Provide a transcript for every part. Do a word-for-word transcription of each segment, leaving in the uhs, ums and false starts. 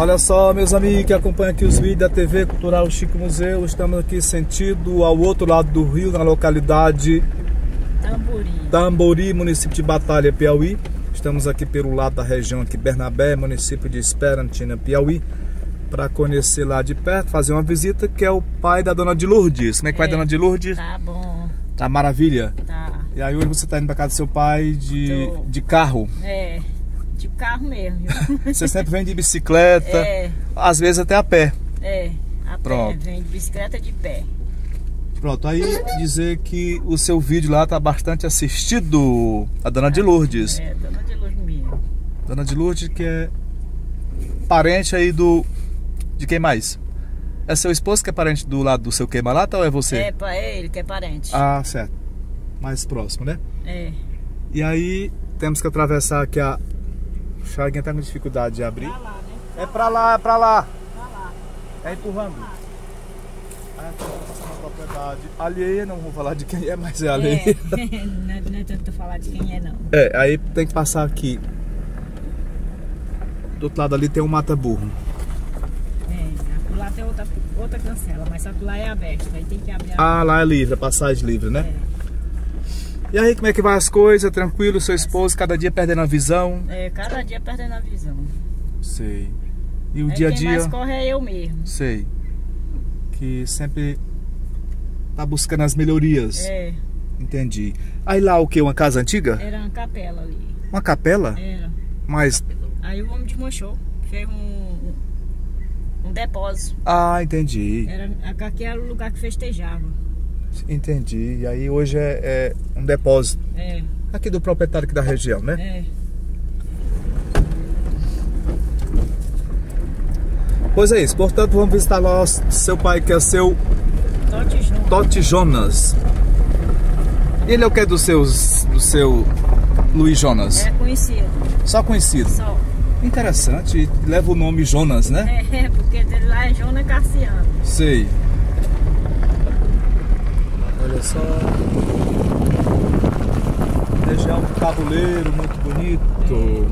Olha só, meus amigos que acompanham aqui os vídeos da T V Cultural Chico Museu. Estamos aqui sentido ao outro lado do rio, na localidade Tambori, Tambori, município de Batalha, Piauí. Estamos aqui pelo lado da região aqui, Bernabé, município de Esperantina, Piauí, para conhecer lá de perto, fazer uma visita, que é o pai da dona de Lourdes. Como é que vai, É, dona de Lourdes? tá bom. Tá maravilha? Tá. E aí hoje você tá indo pra casa do seu pai de, Tô. de carro? É, de carro mesmo, viu? Você sempre vem de bicicleta, É, às vezes até a pé. é, a Pronto. pé, vem de bicicleta de pé. Pronto, aí dizer que o seu vídeo lá tá bastante assistido, a dona de Lourdes. É, dona de Lourdes mesmo. Dona de Lourdes, que é parente aí do... de quem mais? É seu esposo que é parente do lado do seu queima-lata ou é você? É, pra ele que é parente. Ah, certo. Mais próximo, né? É. E aí temos que atravessar aqui a... O Chaguinha tá com dificuldade de abrir. Pra lá, né? É pra lá, é pra lá. Pra lá. É empurrando. Aí aqui é uma propriedade alheia, não vou falar de quem é, mas é alheia. É, não, é- não adianta falar de quem é, não. É, aí tem que passar aqui. Do outro lado ali tem um mata-burro. É, lá tem outra, outra cancela, mas só que lá é aberto, aí tem que abrir a... Ah, lá é livre, é passagem livre, né? É. E aí, como é que vai as coisas? Tranquilo? Seu esposo cada dia perdendo a visão? É, cada dia perdendo a visão. Sei. E o Aí dia a quem dia? mais corre é eu mesmo. Sei. Que sempre tá buscando as melhorias. É, Entendi. Aí lá o que? Uma casa antiga? era uma capela ali. Uma capela? Era. Mas... Aí o homem desmanchou, fez um, um depósito. Ah, entendi. Era, aqui era o lugar que festejava. Entendi. E aí hoje é, é um depósito É, aqui do proprietário aqui da região, né? é. Pois é isso. Portanto, vamos visitar lá o seu pai, que é seu Tote João. Tote Jonas. Ele é o que é do, seus, do seu Luiz Jonas? É conhecido. Só conhecido. Só. Interessante. Leva o nome Jonas, né? É, porque dele lá é Jonas Cassiano. Sei. Olha só. Região do Tabuleiro, muito bonito.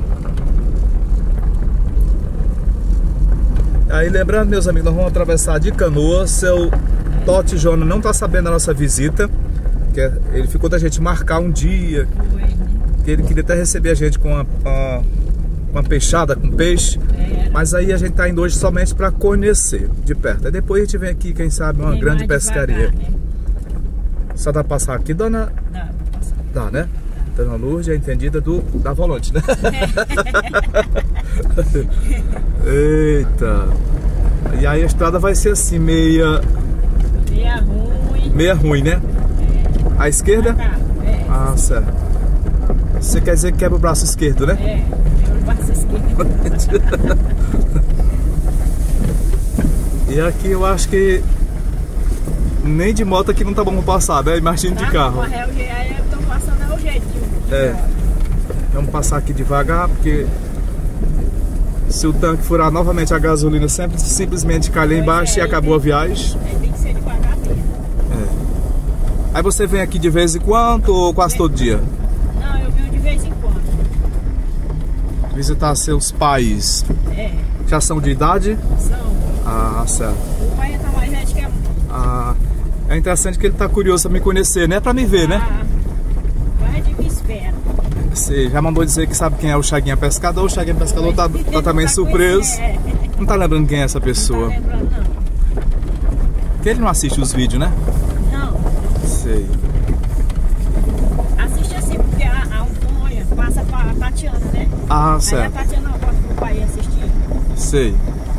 Aí lembrando, meus amigos, nós vamos atravessar de canoa. Seu Tote Jonas não está sabendo da nossa visita, que é- ele ficou da gente marcar um dia, Foi, né? que ele queria até receber a gente com uma, uma, uma peixada com peixe. É, Mas aí a gente tá indo hoje somente para conhecer de perto. Aí depois a gente vem aqui, quem sabe, uma vem grande mais pescaria. devagar, né? Só dá pra passar aqui, dona... Dá, vou passar. Dá, né? Dona Lourdes é entendida do, da volante, né? Eita! E aí a estrada vai ser assim, meia... Meia ruim. Meia ruim, né? À esquerda? Cá, é, Ah, certo. Você quer dizer que quebra o braço esquerdo, né? é, eu passo esquerda. E aqui eu acho que nem de moto aqui não tá bom pra passar, né? Imagina de carro. Aí eu tô passando ao jeitinho. É. Vamos passar aqui devagar, porque se o tanque furar novamente a gasolina, sempre simplesmente cai lá embaixo e acabou a viagem. Aí tem que ser devagar mesmo. Aí você vem aqui de vez em quando ou quase todo dia? Não, eu venho de vez em quando. Visitar seus pais. É, Já são de idade? são. Ah, certo. O pai tá mais velho que a mãe. Ah, é interessante que ele tá curioso pra me conhecer, não é pra me ver, né? Ah, vai de que espera. Você já mandou dizer que sabe quem é o Chaguinha Pescador. O Chaguinha Pescador tá, tá também Tá surpreso. conhecendo, é. Não tá lembrando quem é essa Não pessoa. tá lembrando, não. Porque ele não assiste os vídeos, né? Não, Sei. assiste assim, porque a, a Antônia passa pra Tatiana, né? Ah, Aí a certo. Tatiana bota pro pai assistir. Sei.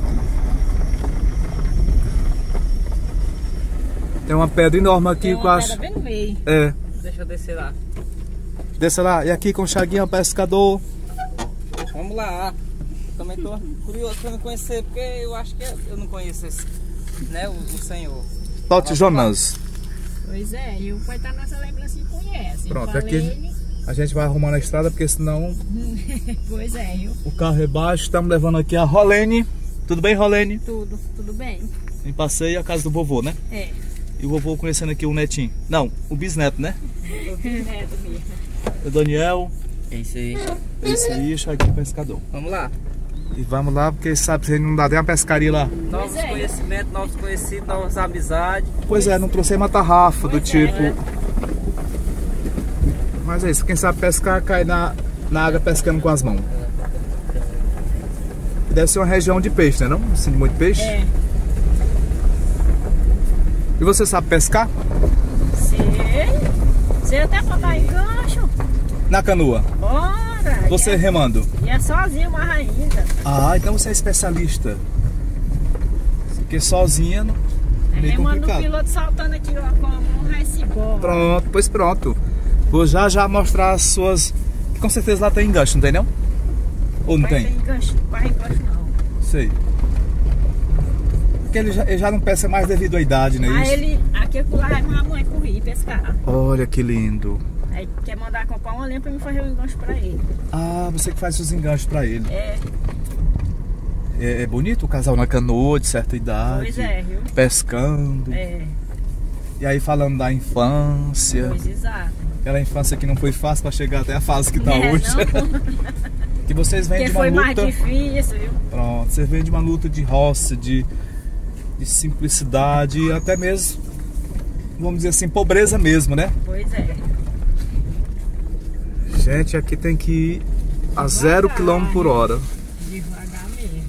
Tem uma pedra enorme aqui Tem que eu uma acho. pedra bem no meio. É. Deixa eu descer lá. Desce lá. E aqui com o Chaguinha Pescador. Vamos lá. Também tô curioso pra me conhecer, porque eu acho que eu não conheço esse, né, o, o senhor. Tote Jonas. Pois é, e o pai tá nessa lembrança e conhece. Eu Pronto, falei, aqui a gente vai arrumando a estrada, porque senão pois é, eu. o carro é baixo. Estamos levando aqui a Rolene. Tudo bem, Rolene? Tudo, tudo bem. Em passeio a casa do vovô, né? É. E o vovô conhecendo aqui o netinho. Não, o bisneto, né? Neto mesmo. O Daniel. É isso aí. Esse aí, Chaguinha Pescador. Vamos lá. E vamos lá, porque sabe, se não dá nem uma pescaria lá. Novos é. conhecimentos, novos conhecidos, novas amizades. Pois é, não trouxe uma tarrafa do Pois tipo. é. Mas é isso, quem sabe pescar cai na, na água pescando com as mãos. Deve ser uma região de peixe, né? Não? Assim, muito peixe. É. E você sabe pescar? Sei. Sei até botar em gancho. Na canoa? Bora. Você E é, remando? e é sozinho, mas ainda. Ah, então você é especialista. Porque sozinha não. É Meio remando o complicado. piloto saltando aqui ó, com a mão, vai se embora. Pronto, pois pronto. Vou já já mostrar as suas. Com certeza lá tem enganche, não tem não? Ou não Vai tem? ter gancho, vai em gancho não. Sei. Porque ele já, ele já não pesca mais devido à idade, né? Aí Isso? ele, aqui lá vai a mãe pro rio pescar. Olha que lindo. Aí quer mandar comprar uma linha pra mim fazer um gancho pra ele. Ah, você que faz os enganches pra ele. É, É, é bonito o casal na canoa de certa idade. pois é, viu? Pescando. É, E aí falando da infância. pois exato. Aquela infância que não foi fácil pra chegar até a fase que tá É, hoje. não? Que vocês vêm Porque de uma foi mais luta. difícil, viu? Pronto, vocês vêm de uma luta de roça, de, de simplicidade e até mesmo, vamos dizer assim, pobreza mesmo, né? Pois é. Gente, aqui tem que ir a zero quilômetro por hora. Devagar mesmo.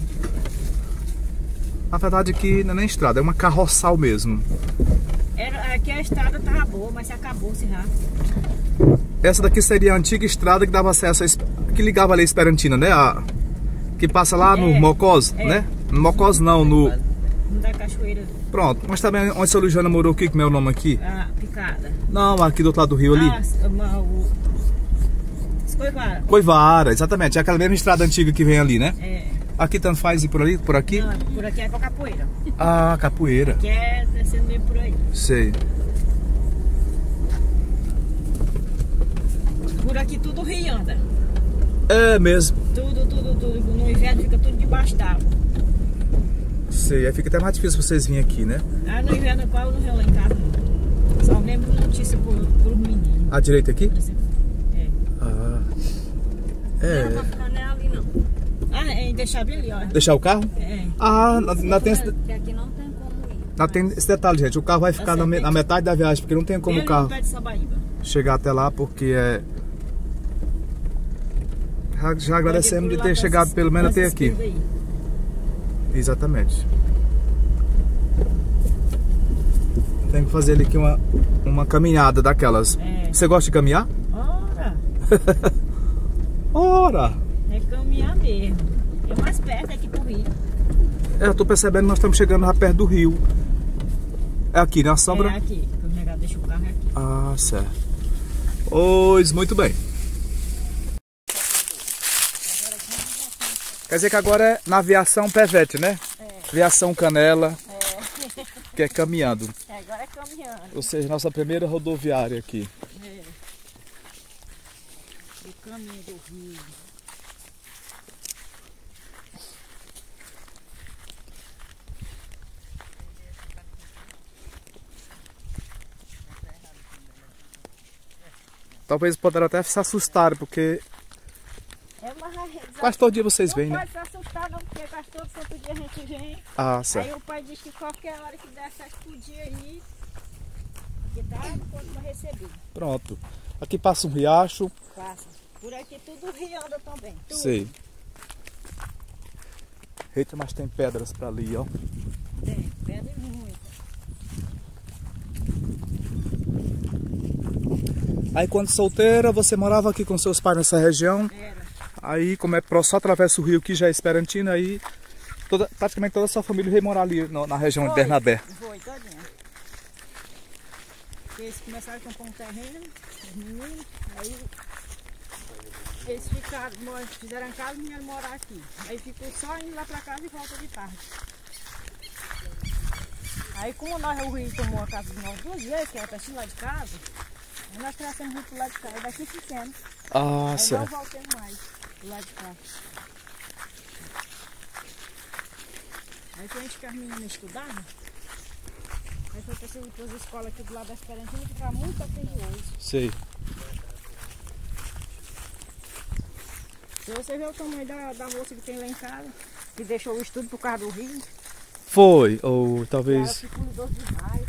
Na verdade aqui não é nem estrada, é uma carroçal mesmo. Era, aqui a estrada tava boa, mas se acabou-se já. Essa daqui seria a antiga estrada que dava acesso a, Es- que ligava ali a Esperantina, né? A, que passa lá no É, Mocós, é. né? No Mocós não, no... Não da cachoeira, Pronto, mas também onde a Sra. Luciana morou aqui, como é o nome aqui? a picada. Não, aqui do outro lado do rio ali. Ah, uma, o... Escoivara. Coivara, exatamente, é aquela mesma estrada antiga que vem ali, né? É. Aqui tanto faz ir por ali, por aqui? Não, por aqui é pra capoeira. Ah, capoeira. Que é descendo meio por aí. Sei. Por aqui tudo rio anda. É mesmo. Tudo, tudo, tudo. No inverno fica tudo debaixo d'água. Sei, aí fica até mais difícil vocês virem aqui, né? Ah, no inverno qual no rio lá em casa não. Só lembro notícia por, por meninos. À direita aqui? É. Ah. Não, É. pra ficar não é ali não. Ah, é deixar bem ali, ó. Deixar o carro? É. Ah, na, na tem, esse, Porque aqui não tem como ir. na tem esse detalhe, gente. O carro vai ficar na, me- na metade da viagem, porque não tem como Bem o ali carro no pé de Sabaíba. chegar até lá, porque é. Já, já agradecemos de Pode ir por ter lá chegado dessa- pelo menos até dessa aqui. esquerda aí. Exatamente. Tem que fazer ali aqui uma, uma caminhada daquelas. É. Você gosta de caminhar? Ora, Ora! é caminhar mesmo. É mais perto aqui pro rio. É, eu tô percebendo que nós estamos chegando lá perto do rio. É aqui, né? A sombra? É aqui. O negócio deixa o carro aqui. Ah, certo. Pois, muito bem. Quer dizer que agora é na aviação Pevete, né? É. Aviação Canela, É. que é caminhando. É, agora é caminhando. Ou seja, nossa primeira rodoviária aqui. É. O caminho do rio. Talvez poderão até se assustar, porque É uma raiz. quase todo dia vocês vêm, Não né? pode se assustar não, porque quase todo santo dia a gente vem. Ah, Aí certo. o pai diz que qualquer hora que der sete por dia aí, que tá pronto pra receber. Pronto. Aqui passa um riacho. Passa. Por aqui tudo rio anda também. Tudo. Sei. Eita, mas tem pedras pra ali, ó. Tem, pedra e muita. Aí quando solteira, você morava aqui com seus pais nessa região. Era. Aí, como é próximo, só atravessa o rio que já é Esperantina, aí toda, praticamente toda a sua família veio morar ali no- na região de Foi, Bernabé. Foi, todinha. Porque eles começaram a comprar um terreno, os meninos, aí eles ficaram, mo- fizeram a casa e vieram morar aqui. Aí ficou só indo lá pra casa e volta de tarde. Aí como nós, o rio tomou a casa de nós duas vezes, que era pertinho lá de casa, aí nós trouxemos o rio pro lado de cá, e daqui ficamos. Ah, Aí não certo. voltemos mais pro lado de cá. Aí quando a gente que as meninas estudavam, aí foi para as escolas aqui do lado da Esperantina, que ficava muito aterrioso. Sei. Se você ver o tamanho da, da moça que tem lá em casa, que deixou o estudo por causa do rio. Foi, ou Ela talvez ficou idoso demais.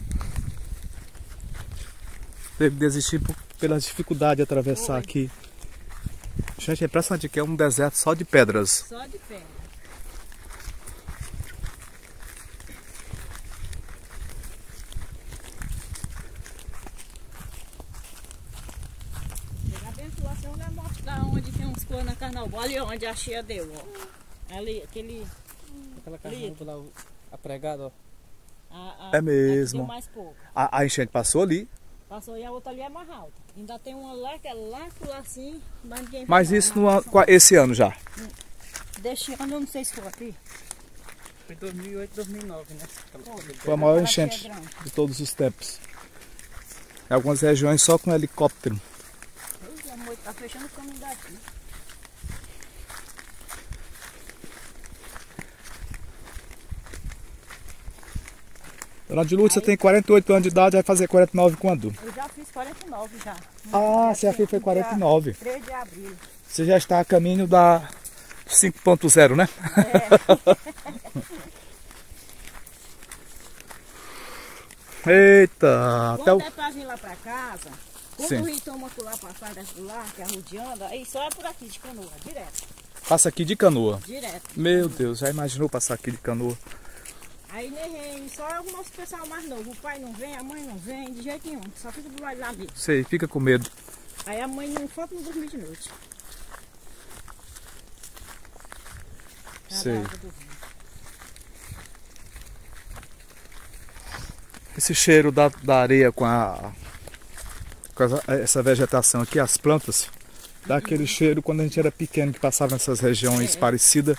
teve que desistir por- pela dificuldade de atravessar Foi. aqui. Gente, é impressionante que é um deserto só de pedras. Só de pedra. A abençoação não é mostrar onde tem uns coisas na carnaval. Ali onde a chia deu, ó. Ali, aquele. Aquela carnaúba lá, o- a pregada, ó. A, a, É mesmo. Deu mais pouco. A, a enchente passou ali, Passou e a outra ali é mais alta. Ainda tem uma lá que é lá por lá assim, mas ninguém mas vai isso não, no, an- só- qua- esse ano já. Deste ano eu não sei se foi aqui. Foi dois mil e oito, dois mil e nove, né? Foi a maior Aquela enchente chia grande. de todos os tempos. Em algumas regiões só com helicóptero. Pois é, amor, tá fechando o caminho daqui. Dona de Lourdes, você tem quarenta e oito anos de idade, vai fazer quarenta e nove quando? Eu já fiz quarenta e nove já. Ah, Já você já fez foi dia quarenta e nove. três de abril. Você já está a caminho da cinco ponto zero, né? Eita, até Quando o... é pra vir lá pra casa, quando Sim. o rio toma por lá, passar desse lá, que é rodeando, aí só é por aqui de canoa, direto, Passa aqui de canoa. direto. Meu Deus, já imaginou passar aqui de canoa? Aí nem vem, só é o nosso pessoal mais novo. O pai não vem, a mãe não vem, de jeito nenhum. Só fica do lado lá mesmo. Sei, fica com medo. Aí a mãe não falta não dormir de noite. Tá Sei. da água do rio. Esse cheiro da, da areia com a com essa, essa vegetação aqui, as plantas, dá aquele cheiro quando a gente era pequeno, que passava nessas regiões É. parecidas.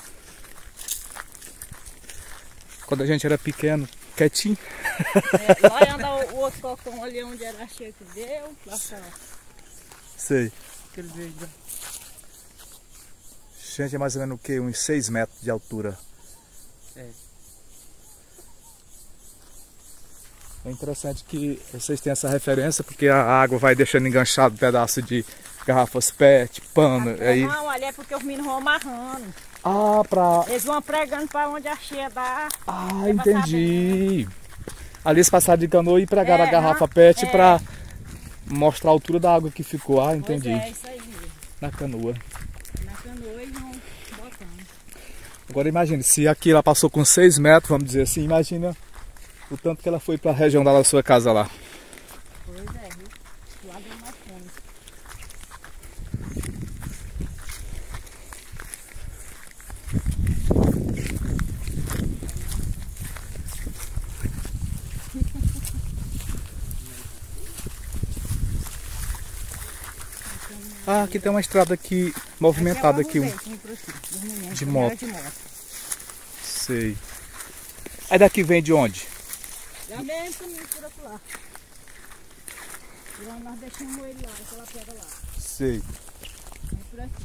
Quando a gente era pequeno, quietinho. É, lá anda o, o outro cocão ali onde era cheio que deu. Lá está. Sei. Aquele verde, ó. Gente, é mais ou menos o quê? Uns seis metros de altura. É. É interessante que vocês tenham essa referência, porque a água vai deixando enganchado um pedaço de garrafas pet, pano. Aí... Não, ali é porque os meninos vão amarrando. Ah, pra... Eles vão pregando para onde a cheia dá. Ah, É pra entendi. Ali eles passaram de canoa e pregaram É, a garrafa ah, pet é. pra mostrar a altura da água que ficou. Ah, entendi. Pois é, isso aí mesmo. Na canoa. Na canoa eles vão botando. Agora imagine, se aqui ela passou com seis metros, vamos dizer assim, imagina o tanto que ela foi para a região da sua casa lá. Pois é, viu? Lá deu mais fome. Ah, aqui tem uma estrada aqui movimentada aqui, um, de moto. De moto. Sei. Aí daqui vem de onde? Já mesmo caminho por outro lado. Por onde nós deixamos ele lá, aquela pedra lá. Sei. É por aqui.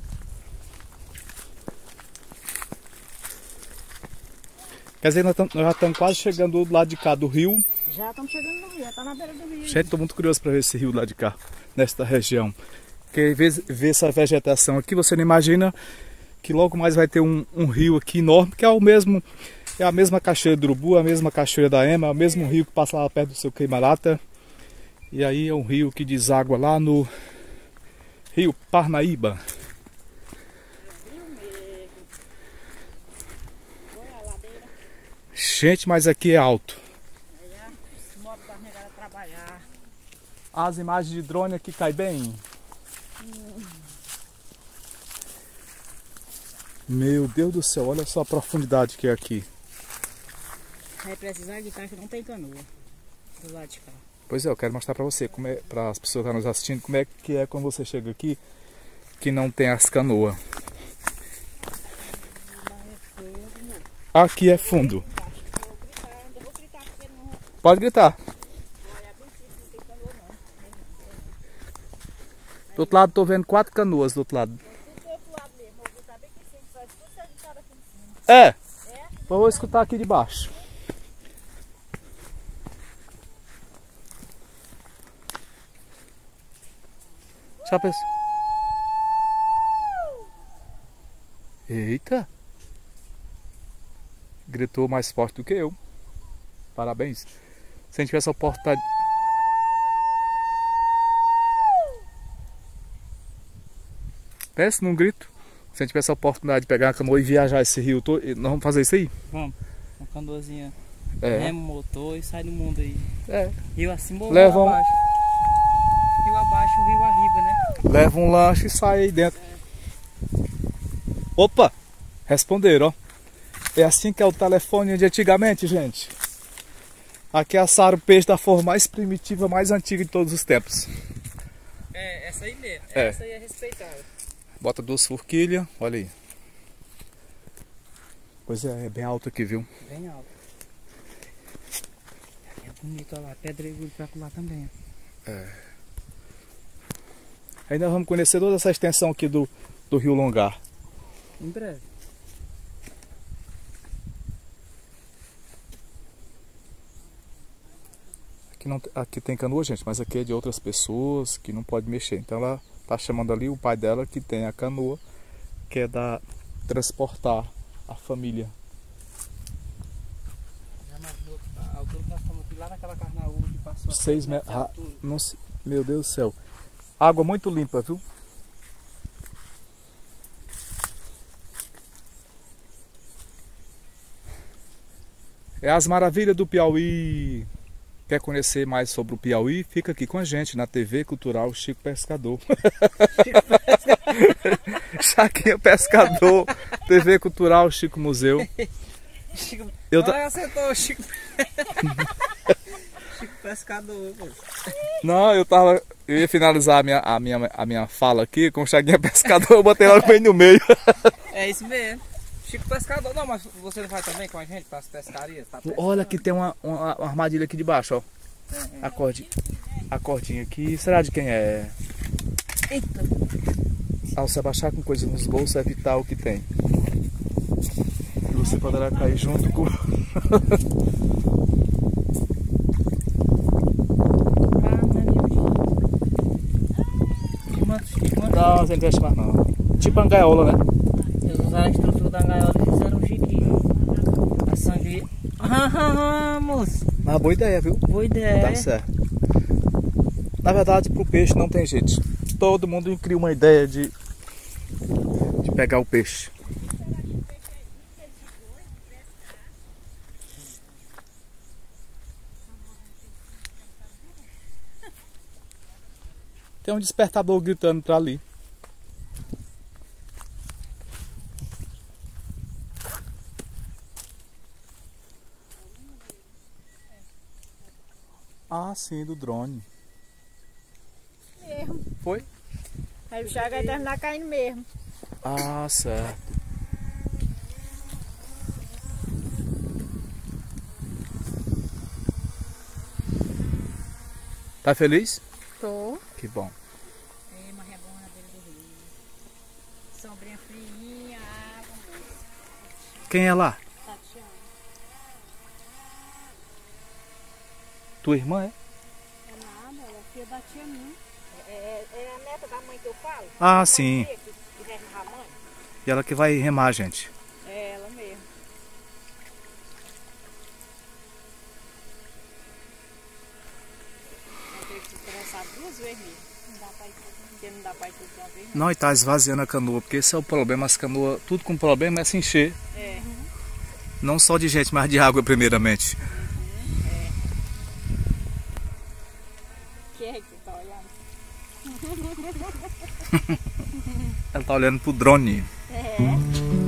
Quer dizer, nós, tam- nós já estamos quase chegando do lado de cá do rio. Já estamos chegando no rio, já tá na beira do rio. Gente, estou muito curioso para ver esse rio lá de cá, nesta região. Porque ver, ver essa vegetação aqui, você não imagina que logo mais vai ter um, um rio aqui enorme, que é o mesmo, é a mesma cachoeira do Urubu, a mesma cachoeira da Ema, é o mesmo rio que passa lá perto do seu Queimarata. E aí é um rio que deságua lá no Rio Parnaíba. Olha a ladeira. Gente, mas aqui é alto. Aí a moto da negada trabalhar. As imagens de drone aqui caem bem. Meu Deus do céu, olha só a profundidade que é aqui. Vai precisar de cá que não tem canoa. Do lado de cá. Pois é, eu quero mostrar pra você, como é, para as pessoas que estão nos assistindo, como é que é quando você chega aqui que não tem as canoas. Aqui é fundo. Eu vou gritar porque não. Pode gritar. Olha, é bem simples, não tem canoa não. Do outro lado tô vendo quatro canoas do outro lado. Tudo do outro lado mesmo. Vou gritar bem que sim, só tudo sentado aqui em cima. É! É? Vou escutar aqui de baixo. Já pensou? Eita! Gritou mais forte do que eu. Parabéns. Se a gente tivesse a oportunidade... Pensa num grito. Se a gente tivesse a oportunidade de pegar a canoa e viajar esse rio todo, nós vamos fazer isso aí? Vamos. Uma canoazinha. É. Remo, motor e sai do mundo aí. É. Rio acima ou Leva um- abaixo? Rio abaixo, rio arriba, né? Leva um lanche e sai aí dentro. Opa! Responderam, ó. É assim que é o telefone de antigamente, gente. Aqui assaram o peixe da forma mais primitiva, mais antiga de todos os tempos. É, essa aí mesmo. É. Essa aí é respeitável. Bota duas forquilhas, olha aí. Pois é, é bem alto aqui, viu? Bem alto. É bonito, olha lá. Pedregulho pra lá também. Ainda vamos conhecer toda essa extensão aqui do, do Rio Longar. Em breve. Aqui, não, aqui tem canoa, gente, mas aqui é de outras pessoas que não pode mexer. Então ela tá chamando ali o pai dela que tem a canoa, que é da transportar a família. Já imaginou a altura que nós estamos aqui lá naquela carnaúba que passou. Seis aqui, né? metros. Ah, não se- meu Deus do céu. Água muito limpa, viu? É as maravilhas do Piauí. Quer conhecer mais sobre o Piauí? Fica aqui com a gente na T V Cultural Chico Pescador. Chaquinha Pescador, T V Cultural Chico Museu. Chico... Eu ta- Ah, acertou o Chico. Chico Pescador, pô. Não, eu tava. Eu ia finalizar a minha, a minha, a minha fala aqui com o Chaguinha Pescador, eu botei logo bem no meio. É isso mesmo. Chico Pescador. Não, mas você não vai também com a gente para as pescarias? Tá pescando? Olha que tem uma, uma, uma armadilha aqui debaixo, ó. É, é. A cordinha, a cordinha aqui. Será de quem é? Eita. Ao se abaixar com coisa nos bolsos, evitar o que tem. E você poderá cair junto com. Não, você não veste mais não. Tipo uma gaiola, né? Eles usaram a estrutura da gaiola e fizeram um chiquinho. A sangue. Ah, moço. Uma boa ideia, viu? Boa ideia. Tá certo. Na verdade, pro peixe não tem jeito. Todo mundo cria uma ideia de, de pegar o peixe. Tem um despertador gritando pra ali. Ah, sim, do drone. Mesmo. Foi? Aí o Chaga vai terminar caindo mesmo. Ah, certo. Tá feliz? Tô. Que bom. É uma rebona na beira do rio. Sombrinha friinha, água, moça. Quem é lá? Tatiana. Tua irmã é? É nada, ela é filha da tia minha. É, é, é a neta da mãe que eu falo? Ah, A sim. mãe Que, que reza na mãe. E ela que vai remar, gente. É ela mesmo. Eu tenho que estressar duas vezes mesmo. Não dá pra ir tudo, porque não dá pra ir tudo de uma vez. Não. Não, e tá esvaziando a canoa, porque esse é o problema. As canoas, tudo com problema é se encher. É. Não só de gente, mas de água primeiramente. Que é que tá olhando? Ela tá olhando pro drone. É.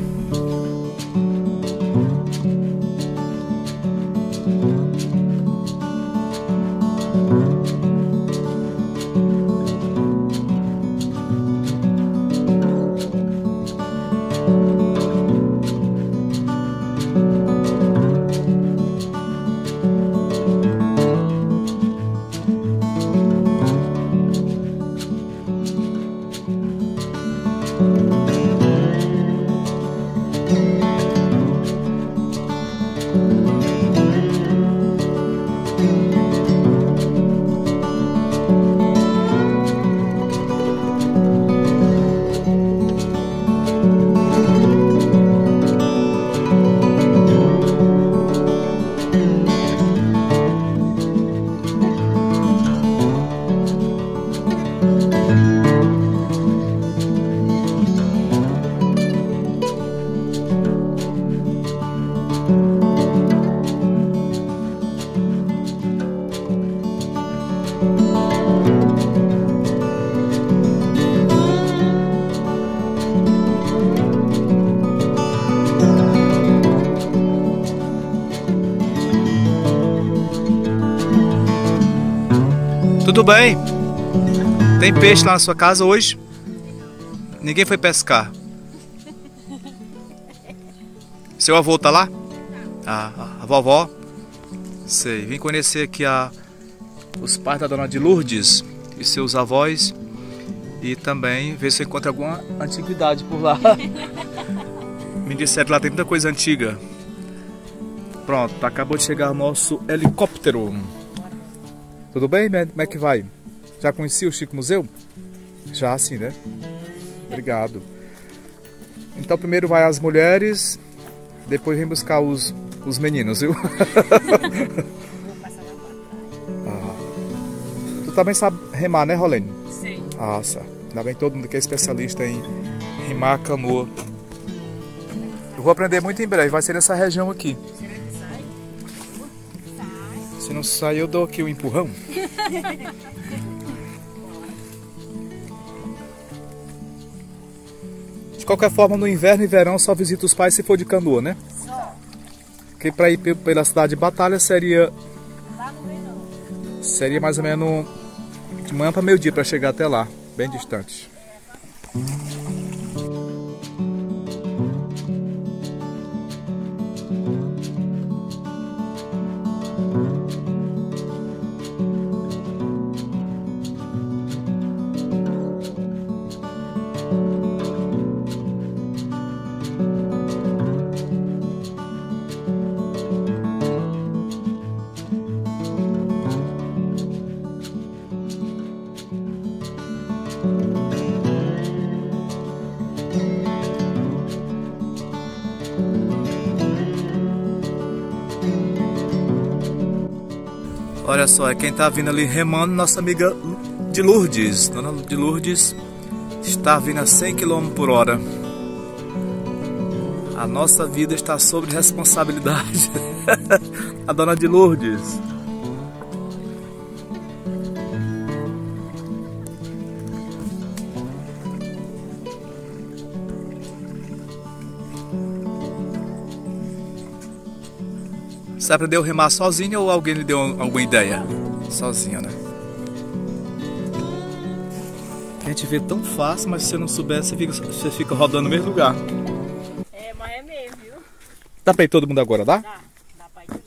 Tudo bem? Tem peixe lá na sua casa hoje? Ninguém foi pescar. Seu avô tá lá? Ah, a vovó? Sei. Vim conhecer aqui a, os pais da dona de Lourdes e seus avós. E também ver se eu encontro alguma antiguidade por lá. Me disseram que lá tem muita coisa antiga. Pronto, acabou de chegar o nosso helicóptero. Tudo bem? Como é que vai? Já conheci o Chico Museu? Já sim, né? Obrigado. Então primeiro vai as mulheres, depois vem buscar os, os meninos, viu? Ah. Tu também sabe remar, né, Rolene? Sim. Ah, certo. Ainda bem todo mundo que é especialista em remar a canoa. Eu vou aprender muito em breve, vai ser nessa região aqui. Será que sai? Sai. Se não sair, eu dou aqui um empurrão. De qualquer forma, no inverno e verão só visita os pais se for de canoa, né? Só. Porque para ir pela cidade de Batalha seria... Lá no meio não. Seria mais ou menos de manhã para meio-dia para chegar até lá. Bem distante. Olha só, é quem tá vindo ali remando, nossa amiga de Lourdes. Dona de Lourdes está vindo a cem quilômetros por hora. A nossa vida está sob responsabilidade. A Dona de Lourdes. Você aprendeu a remar sozinho ou alguém lhe deu alguma ideia? Sozinho, né? A gente vê tão fácil, mas se você não souber, você fica, você fica rodando no mesmo lugar. É, mas é mesmo, viu? Dá pra ir todo mundo agora, dá? Dá, dá pra ir tudo.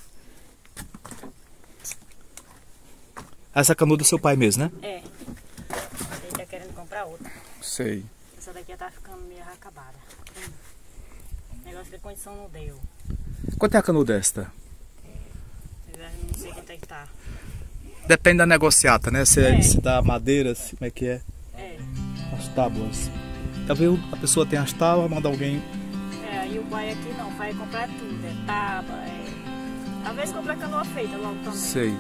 Essa canoa do seu pai mesmo, né? É. Ele tá querendo comprar outra. Sei. Essa daqui tá ficando meio acabada. O negócio de condição não deu. Quanto é a canoa desta? Eu não sei quanto é que tá. Depende da negociata, né? Se, É. se dá madeira, se, como é que é? É. As tábuas. Talvez a pessoa tenha as tábuas, manda alguém... É, aí o pai aqui não, vai comprar tudo. É tábua, é... Às vezes compra canoa feita logo também. Sei.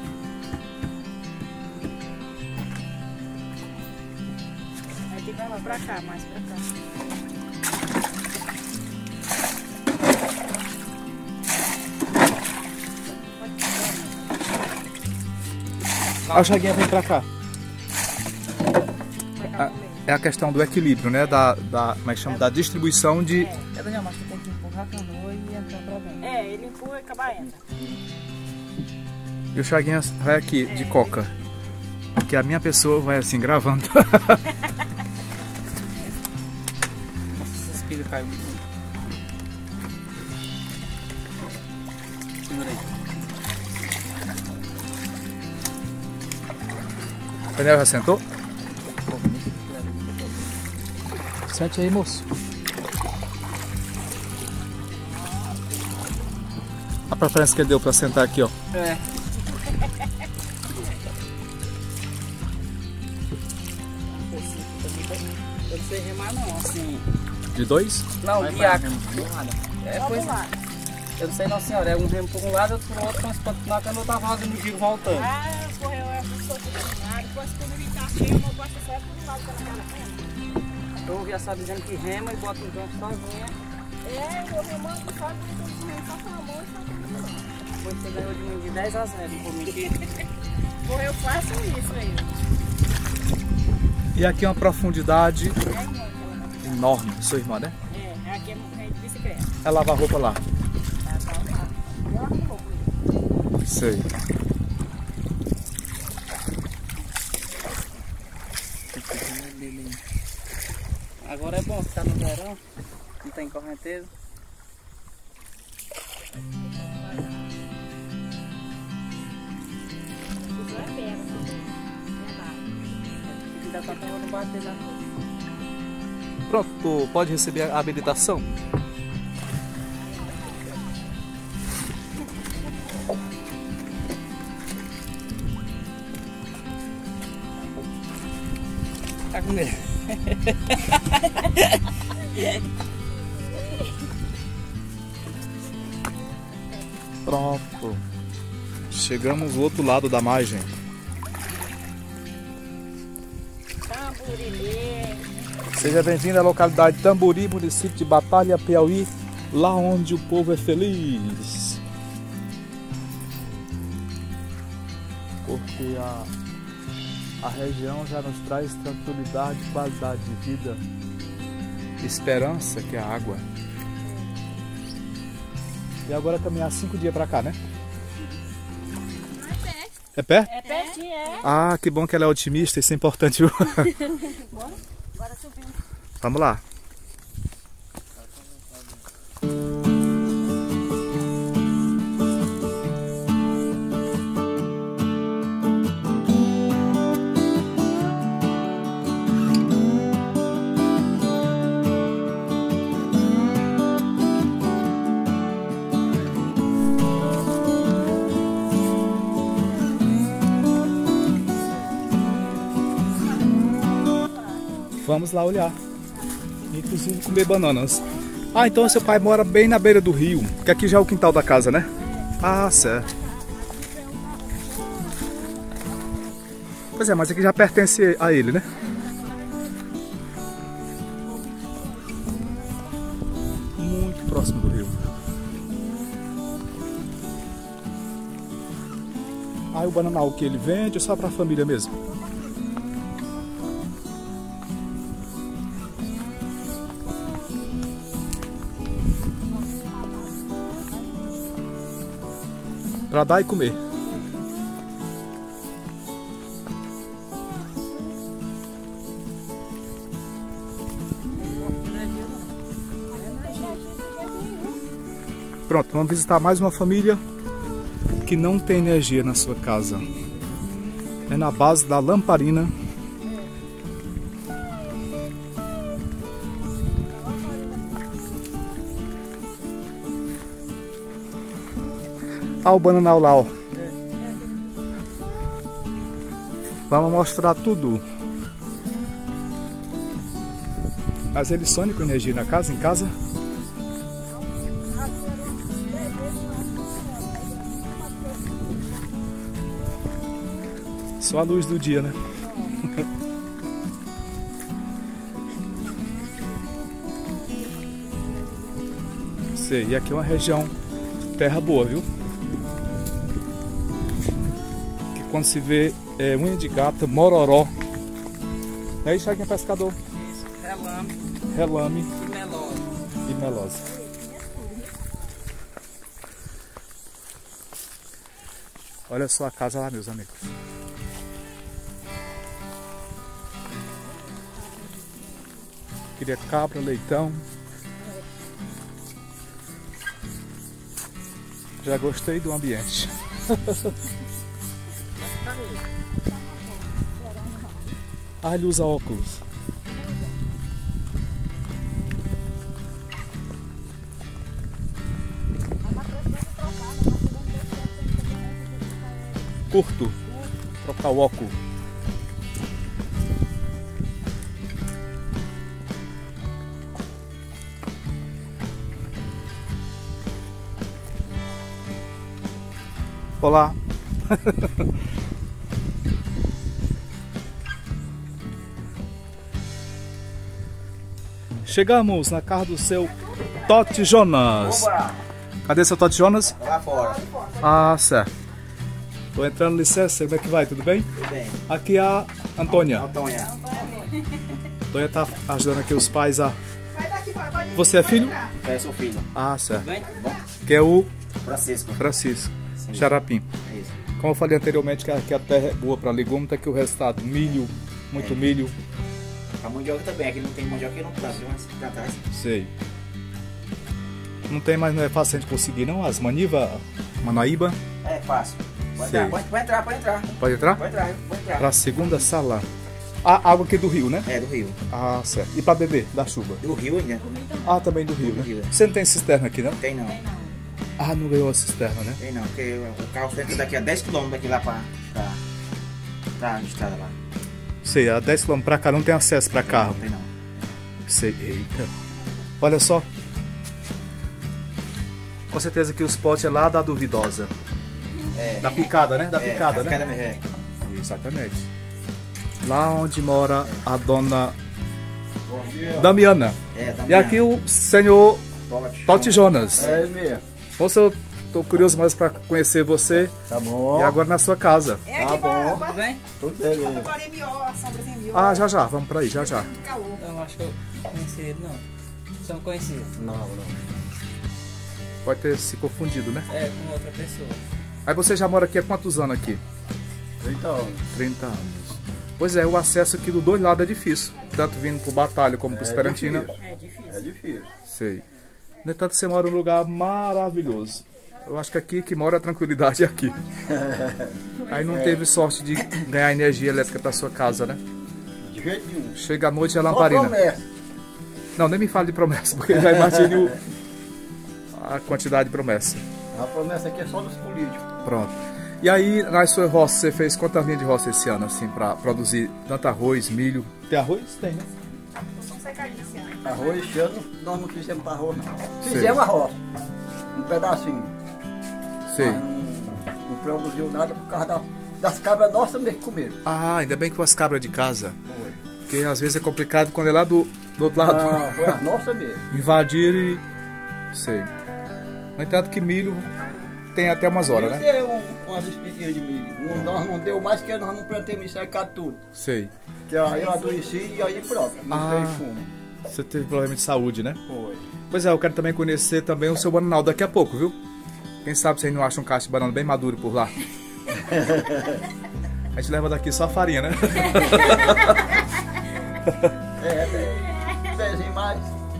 Aí tem que levar pra cá, mais pra cá. Ah, o Chaguinha vem pra cá. Pra cá Ah, também. é a questão do equilíbrio, né? Da, da, como é que chama? Da distribuição de... É, Daniel, mas tu tem que empurrar a canoa e entrar pra dentro. É, ele empurra e acaba entra. E o Chaguinha vai aqui, de coca. Porque a minha pessoa vai assim, gravando. Nossa, esse espelho caiu. Segura aí. O Daniel já sentou? Sente aí, moço. A preferência que ele deu pra sentar aqui, ó. É. Eu não sei remar não, assim. De dois? Não, guiaca. É, Só pois do lado. eu não sei não, senhora. É um remo por um lado, outro por outro, mas quando na canoa tá fazendo o giro voltando. Ah, correu, eu sou por um lado. Depois quando ele tá cheio, eu gosto de sair por um lado pela cara. Eu ouvi a senhora dizendo que rema e bota um tronco sozinha. É, eu remando, sabe? Eu tô remando só com a mão e só com a mão. Depois você ganhou de mim de dez a zero, não vou mentir. Correu fácil isso aí. E aqui é uma profundidade É, irmão, aquela daqui. enorme. Sua irmã, né? É, aqui é de bicicleta. Ela lava a roupa lá. Tá, tá, tá. Eu arrumo roupa. Sei. tá no verão, não tem correnteza. Isso é pedra, verdade. Ainda tá tentando bater na rua. Pronto, pode receber a habilitação? Tá com medo. Pronto. Chegamos do outro lado da margem. Tamburi. Seja bem-vindo à localidade Tamburi, município de Batalha, Piauí, lá onde o povo é feliz. Porque a, a região já nos traz tranquilidade, qualidade de vida, esperança, que é a água. E agora caminhar cinco dias pra cá, né? É pé? É pertinho, é. Ah, que bom que ela é otimista, isso é importante. Bora, bora subir. Vamos lá. Vamos lá olhar. Inclusive comer bananas. Ah, então seu pai mora bem na beira do rio. Que aqui já é o quintal da casa, né? Ah, certo. Pois é, mas aqui já pertence a ele, né? Muito próximo do rio. Ah, o bananal que ele vende é só pra família mesmo? Pra dar e comer. Pronto, vamos visitar mais uma família que não tem energia na sua casa. É na base da lamparina. Ah, o bananal lá, ó. Vamos mostrar tudo. Mas eles sonham com energia na casa, em casa? Só a luz do dia, né? Sei, e aqui é uma região de terra boa, viu? Quando se vê é, unha de gata, mororó. Não é isso aí que é pescador? Isso, relame. Relame E melosa. e melosa. Olha só a casa lá, meus amigos. Queria cabra, leitão. Já gostei do ambiente. Ah, ele usa óculos. Curto. Trocar o óculos. Olá. Chegamos na casa do seu Totti Jonas. Opa! Cadê seu Totti Jonas? Lá fora. Ah, certo. Tô entrando, licença, como é que vai? Tudo bem? Tudo bem. Aqui é a Antônia. Antônia. Antônia tá ajudando aqui os pais a... Você é filho? É, sou filho. Ah, certo. Tudo bem? Tudo bom? Que é o Francisco. Francisco Sim. Xarapim. É isso. Como eu falei anteriormente, que aqui a terra é boa para legume, tá aqui o resultado. Milho, muito É. milho. A mandioca também, aqui não tem mandioca, não planta, mas plantar. Sei. Não tem mais, não é fácil a gente conseguir não? As maniva, manaíba. É fácil. Pode Sei. entrar, pode, pode entrar, pode entrar. Pode entrar? Pode entrar, pode entrar. Pra segunda sala. A água aqui do rio, né? É, do rio. Ah, certo. E pra beber, da chuva? Do rio ainda? Ah, também do rio, Do né? rio, é. Você não tem cisterna aqui, não? Tem não. Ah, não ganhou a cisterna, né? Tem não, porque o carro fica daqui a dez quilômetros daqui lá pra, pra, pra estrada lá. Sei, a dez quilômetros pra cá não tem acesso pra carro. Não tem não. Sei, eita. Olha só. Com certeza que os potes é lá da Duvidosa. É. Da picada, né? Da É, picada, da né? picada mesmo, é. Exatamente. Lá onde mora a dona Damiana. É, tá E aqui o senhor Tote. Tote Jonas. É mesmo. Moça, eu tô curioso mais pra conhecer você. Tá bom. E agora na sua casa. É Tá aqui, bom. Tudo bem? Tudo beleza. agora é melhor, a sombrazinha é melhor. Ah, já já, vamos pra aí, já já. Calor. Eu acho que eu conheci ele, não. Você não conhecia? Não, não. Pode ter se confundido, né? É, com outra pessoa. Aí você já mora aqui há quantos anos aqui? trinta anos. trinta anos. Pois é, o acesso aqui dos dois lados é difícil. Tanto vindo pro Batalha como pro Esperantina. difícil. É difícil. É difícil. Sei. No entanto, você mora num lugar maravilhoso. Eu acho que aqui que mora a tranquilidade é aqui. Aí não teve sorte de ganhar energia elétrica pra sua casa, né? De jeito nenhum. Chega à noite é Só lamparina. promessa. Não, nem me fale de promessa, porque já imagine o- a quantidade de promessa. A promessa aqui é só dos políticos. Pronto. E aí, nas suas roças, você fez quantas linhas de roça esse ano, assim, pra produzir tanto arroz, milho? Tem arroz? Tem, né? São secadinhos assim, né? Arroz, esse ano nós não fizemos arroz, não. Sei. Fizemos arroz. Um pedacinho. Sei. Mas não, não produziu nada por causa da- das cabras nossas mesmo que comeram. Ah, ainda bem que foi as cabras de casa. Foi. Porque às vezes é complicado quando é lá do, do outro lado. Não, foi as nossas mesmo. Invadir e... Sei. No entanto que milho tem até umas horas, né? Deu um, umas espigas de milho. Não, nós não deu mais que nós não plantamos secar tudo. Sei. Que aí eu adoeci e aí pronto. Não Ah. tem fumo. Você teve problema de saúde, né? Foi. Pois é, eu quero também conhecer também o seu bananal daqui a pouco, viu? Quem sabe você não acha um cacho de banana bem maduro por lá. A gente leva daqui só a farinha, né? É, é. Desenho mais.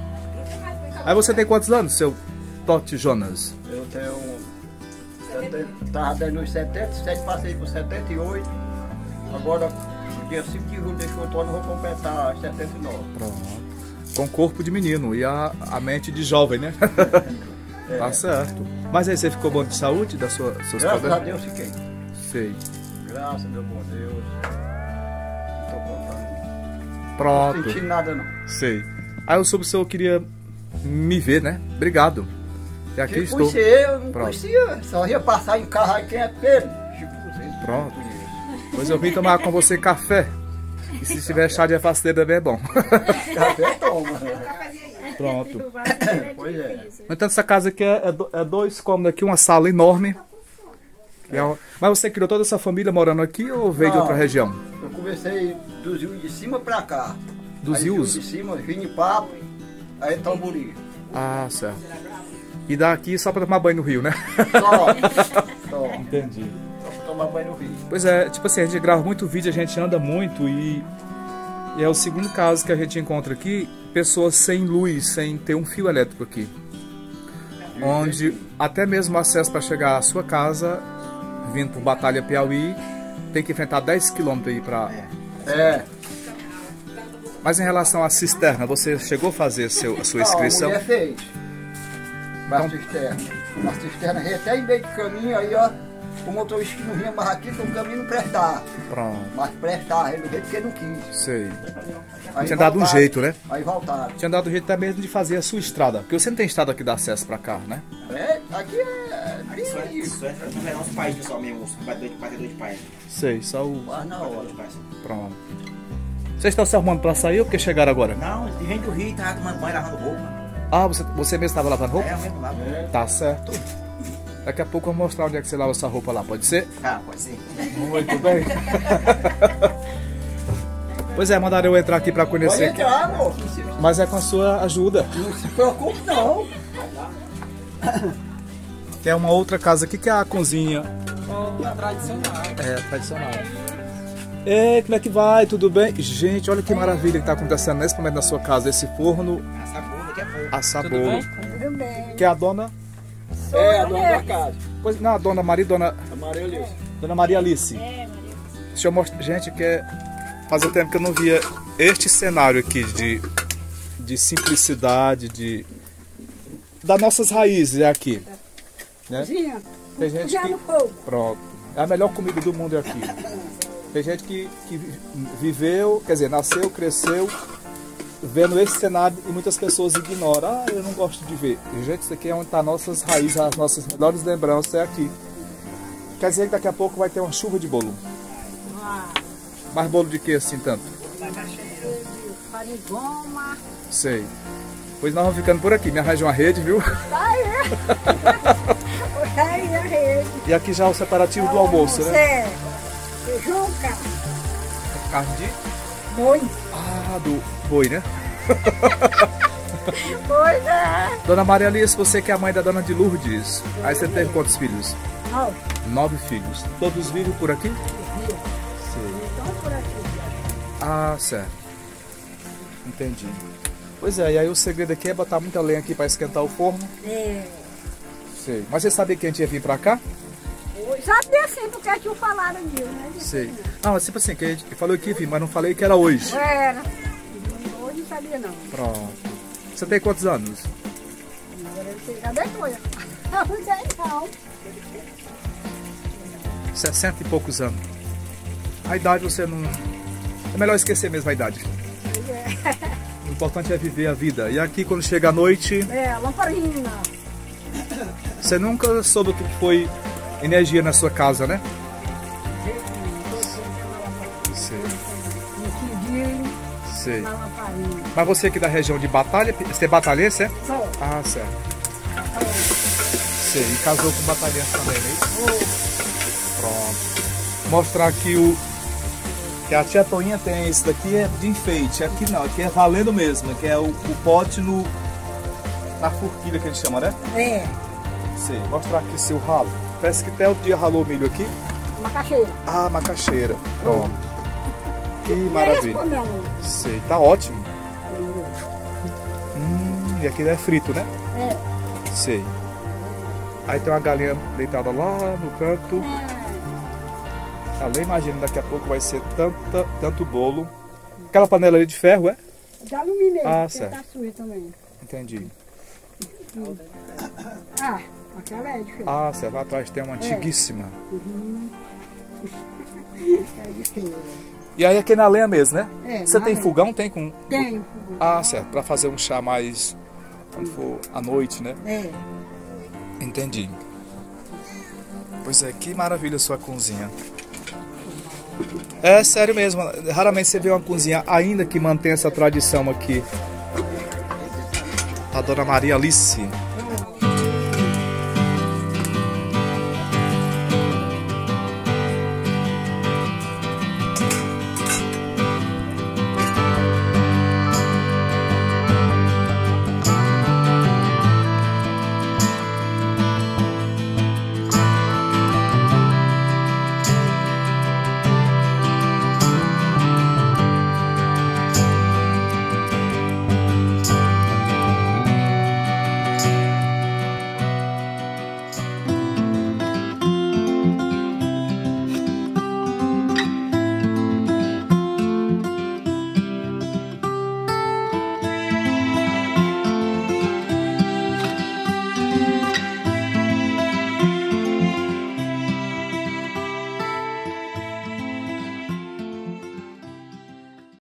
Aí você tem quantos anos, seu Tote Jonas? Eu tenho. setenta, tava dando uns setenta e sete, passei por setenta e oito. Agora, no dia cinco de julho deste outro ano, eu vou completar setenta e nove. Pronto. Com corpo de menino e a, a mente de jovem, né? Tá certo. Mas aí você ficou bom de saúde das sua, seus Graças a problemas? Deus fiquei. Sei. Graças, meu bom Deus. Não tô contando. Não Pronto. senti nada, não. Sei. Aí eu soube que o senhor queria me ver, né? Obrigado. E aqui Se estou. conhecer, eu não Pronto. conhecia. Só ia passar em carro aí quem é Pedro. Chico Cruzeiro. Pronto. Não conheço. Pois eu vim tomar com você café. E se tiver chá de afasteira também é bom. Café toma. Pronto. Pois é. No entanto, essa casa aqui é, é do- é dois cômodos aqui, uma sala enorme. Que é uma- Mas você criou toda essa família morando aqui ou veio de Não. outra região? Eu comecei dos rios de cima pra cá. Dos Aí, rios? de cima, Vinipapo, aí Tamburi. Ah, certo. E daqui só pra tomar banho no rio, né? Só. Só. Entendi. Só pra tomar banho no rio. Pois é, tipo assim, a gente grava muito vídeo, a gente anda muito e, e é o segundo caso que a gente encontra aqui, pessoas sem luz, sem ter um fio elétrico aqui. Onde até mesmo o acesso para chegar à sua casa, vindo por Batalha Piauí, tem que enfrentar dez quilômetros aí pra... É. Mas em relação à cisterna, você chegou a fazer seu, a sua Não, inscrição? a mulher fez. Pra cisterna. A cisterna ia até em meio de caminho, aí ó, o motorista que não vinha mais aqui, porque o caminho não prestava. Pronto, Mas prestava, ele do jeito que ele não quis. sei. Aí Tinha dado um voltaram. jeito, né? Aí voltaram. Tinha dado um jeito até mesmo de fazer a sua estrada, porque você não tem estrada aqui dá acesso pra cá, né? É, aqui é. Isso é, bem isso. isso é no nosso país pessoal mesmo, os batedor de, batedor de pai. Sei, só o... Mas na Batedor hora. de pai. Pronto. Vocês estão se arrumando pra sair ou porque chegaram agora? Não, de gente do Rio tava tomando banho, lavando roupa. Ah, você, você mesmo estava lavando roupa? É, eu mesmo lavo. Tá certo. Daqui a pouco eu vou mostrar onde é que você lava essa roupa lá, pode ser? Ah, pode ser. Muito bem. Pois é, mandaram eu entrar aqui pra Pode conhecer. aqui. entrar, amor. Não se, Mas é com a sua ajuda. não se preocupe, não. Tem uma outra casa aqui que é a cozinha Ó, tradicional. é, tradicional. Ei, como é que vai? Tudo bem? Gente, olha que maravilha que está acontecendo nesse momento na sua casa. Esse forno Assar bolo daqui a pouco. assar Tudo bolo. bem? Tudo bem. Que é a dona... É, a dona da casa. Pois não, a dona Maria, dona, A Maria Alice. dona Maria Alice. É, Maria. Deixa eu mostrar. Gente, que é... fazia tempo que eu não via este cenário aqui de, de simplicidade, de... das nossas raízes é aqui. Né? Cozinha. Tem gente Já que... no fogo. Pronto. É a melhor comida do mundo é aqui. Tem gente que, que viveu, quer dizer, nasceu, cresceu, vendo esse cenário e muitas pessoas ignoram. Ah, eu não gosto de ver. Gente, isso aqui é onde estão as nossas raízes, as nossas melhores lembranças é aqui. Quer dizer que daqui a pouco vai ter uma chuva de bolo. Mais bolo de que assim tanto? Farinha de goma. Sei. Pois nós vamos ficando por aqui. Me arranja uma rede, viu? Tá aí. Tá aí a rede. E aqui já é o separativo do almoço, né? É. Feijão, cara. Carne de... Boi. Ah, do boi, né? Pois é. Dona Maria Alice, você que é a mãe da dona de Lourdes. Aí você teve quantos filhos? Ó, Nove filhos. Todos vivem por aqui? então por aqui. Ah, certo. Entendi. Pois é, e aí o segredo aqui é botar muita lenha aqui para esquentar o forno. É. Sei. Mas você sabia que a gente ia vir pra cá? Sabia assim, porque tinham falado disso, né? Sei. Não, mas tipo assim, que a gente falou que ia vir, mas não falei que era hoje. Era. Hoje não sabia não. Pronto. Você tem quantos anos? Agora eu sei, já depois. Não sei não. Sessenta e poucos anos. A idade você não... É melhor esquecer mesmo a idade. O importante é viver a vida. E aqui quando chega a noite, É, lamparina. você nunca soube o que foi energia na sua casa, né? Sei. No quindim, Sei. na lamparina. Mas você aqui da região de Batalha, você é batalhense, é? Só. Ah, certo. Sei, e casou com batalhense também, né? Pronto. Mostrar aqui o... que a tia Toinha tem, esse daqui é de enfeite, aqui não, aqui é valendo mesmo, que é o, o pote no... na forquilha que a gente chama, né? É, Sei, mostrar aqui seu ralo. Parece que até o dia ralou o milho aqui. macaxeira. Ah, macaxeira. Pronto. Que É isso, maravilha. meu amor. Sei, tá ótimo. Hum, e aqui é frito, né? É. Sei. Aí tem uma galinha deitada lá no canto. Eu nem imagino, daqui a pouco vai ser tanta, tanto bolo. Aquela panela ali de ferro, é? De alumínio mesmo, Ah, porque certo. tá suja também. Entendi. Ah, aquela é diferente. Ah, certo. Lá atrás tem uma antiguíssima. É diferente. E aí aqui na lenha mesmo, né? É, Você na tem lenha. fogão? Tem com... Tem. Ah, certo. Pra fazer um chá mais... quando for à noite, né? É. Entendi. Pois é, que maravilha a sua cozinha. É sério mesmo, raramente você vê uma cozinha ainda que mantém essa tradição aqui. A dona Maria Alice.